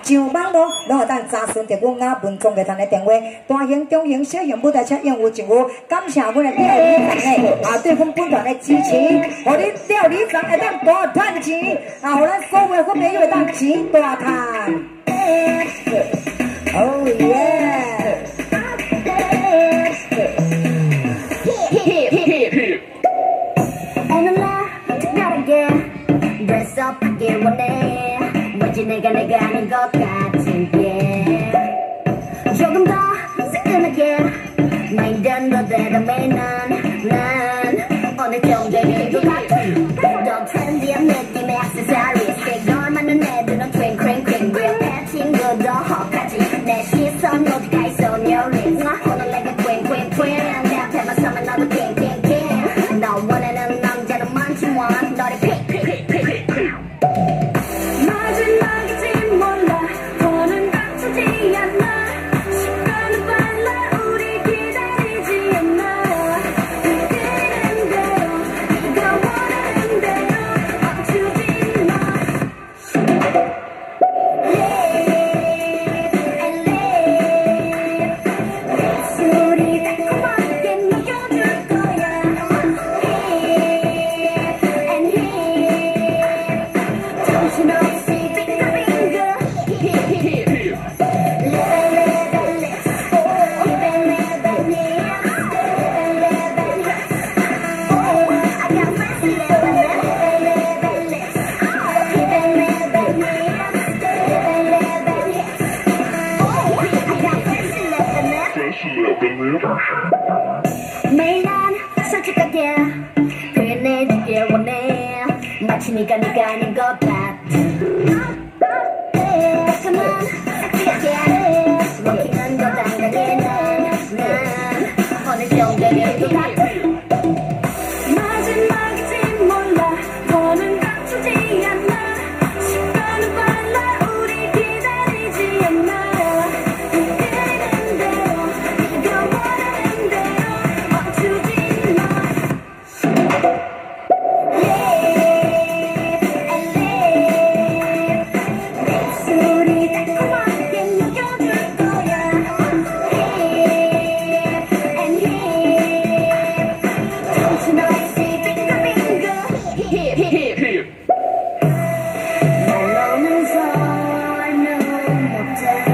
上网络，拢会当查询着阮雅文综艺团的电话，大型、中型、小型舞台车应有尽有。感谢阮的廖理长呢，对阮本团的支持，互你廖理长会当大赚钱，互咱所有的粉朋友会当钱大赚。Oh yeah！ Dress up again one day 왠지 내가 아닌 것 같은 게 조금 더 새끈하게 마인드는 더 대담해 난 어느 정도인 것 같은 더 트렌디한 느낌의 액세서리즈 빅걸 맞는 애들은 퀭퀭퀭 real 팬 친구도 헉하지 내 시선 어디가 있어 your lips 오늘 내가 퀭퀭퀭 내 앞에만 서면 너도 킹킹킹 너 원하는 남자는 많지만 너를 픽 매일 난 솔직하게 표현해주길 원해 마치 네가 아닌 것 같아 가끔은 섹시하게 먹히는 거 당당해 난 어느 정도인 것 같아 마지막인지 몰라 더는 감추지 않아 시간은 빨라 우리 기다리지 않아 No, no, no, no, no, no, no,